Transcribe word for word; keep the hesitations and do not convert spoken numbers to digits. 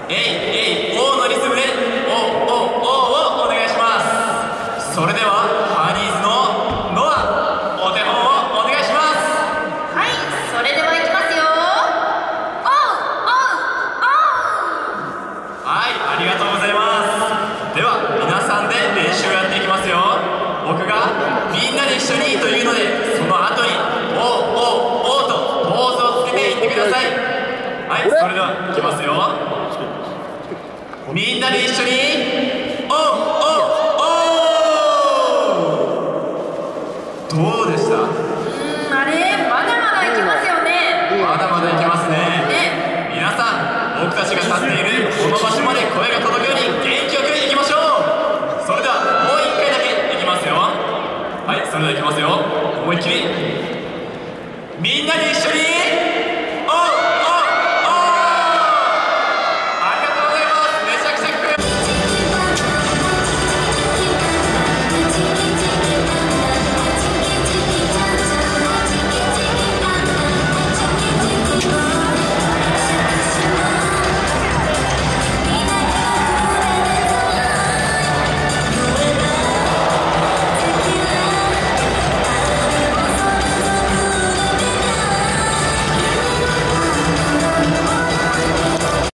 えいえいおーのリズムでおおおをお願いします。それではハニーズのノアお手本をお願いします。 はい、それではいきますよ。おうおうおう。 はい、ありがとうございます。では皆さんで練習をやっていきますよ。僕がみんなで一緒にというので、その後におおおとポーズをつけていってください。はい、それではいきますよ。みんなで一緒におおおどうでした？ うーん、あれまだまだいきますよね。 まだまだいきますね。 ね、 皆さん、僕たちが立っているこの場所まで声が届くように元気よくいきましょう。それではもう一回だけいきますよ。はい、それではいきますよ。思いっきりみんなで一緒に